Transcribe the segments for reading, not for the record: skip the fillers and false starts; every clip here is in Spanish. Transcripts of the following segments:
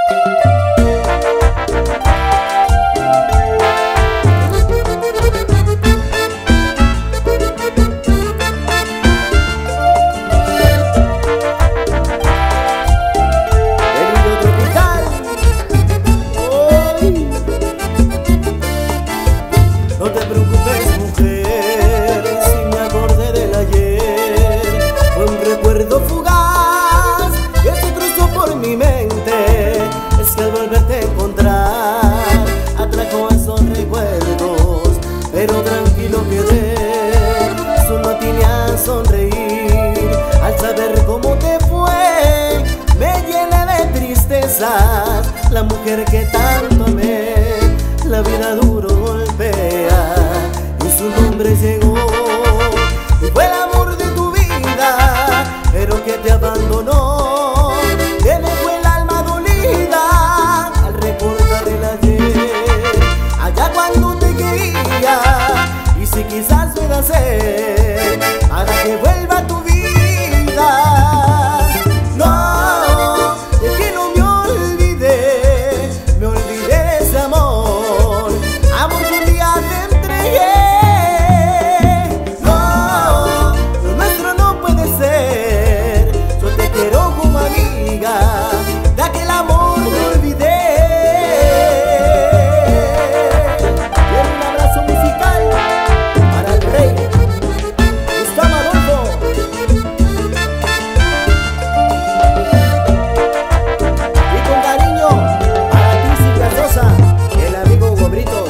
No te preocupes, mujer, si me acordé del ayer. Fue un recuerdo fugaz que se cruzó por mi mente. Es que al volverte a encontrar atrajo esos recuerdos, pero tranquilo quedé, solo atiné a sonreír. Al saber cómo te fue, me llené de tristezas. La mujer que tanto amé, la vida duro golpea y su nombre llegó y fue el amor de tu vida, pero que te abandonó, que me fue el alma dolida al recordar el ayer, allá cuando te quería. Y si quizás pueda ser para que vuelva a tu vida, no, de que no me olvidé de ese amor, amor que un día te entregué. No, lo nuestro no puede ser, yo te quiero como amiga, de aquel amor me olvidé. Quiero un abrazo musical para el rey Gustavo Adolfo. Y con cariño para ti, Silvia Sosa, el amigo Gobritos.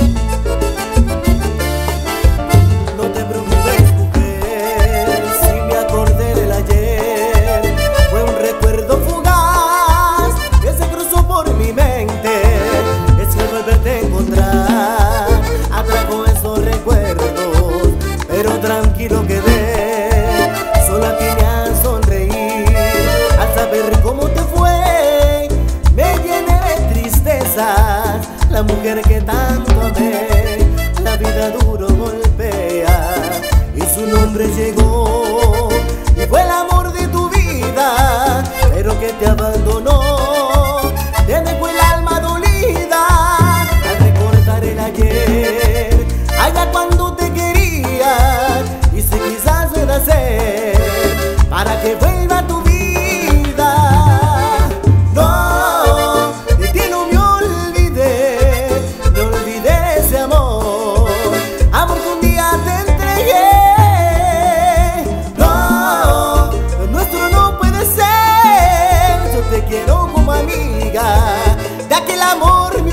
No te preocupes, mujer, si me acordé del ayer. Fue un recuerdo fugaz que se cruzó por mi mente. Es que al volverte a encontrar atrajo esos recuerdos, pero tranquilo quedé, solo atiné a sonreír. Al saber cómo te fue, me llené de tristezas. La mujer que tanto amé, la vida duro golpea y su nombre llegó y fue el amor de tu vida, pero que te abandonó, te dejó el alma dolida al recordar el ayer, allá cuando te quería. Y si quizás pueda ser para que vuelva a tu vida, no, de ti no me olvidé de ese amor, amor que un día te entregué. No, lo nuestro no puede ser, yo te quiero como amiga, de aquel amor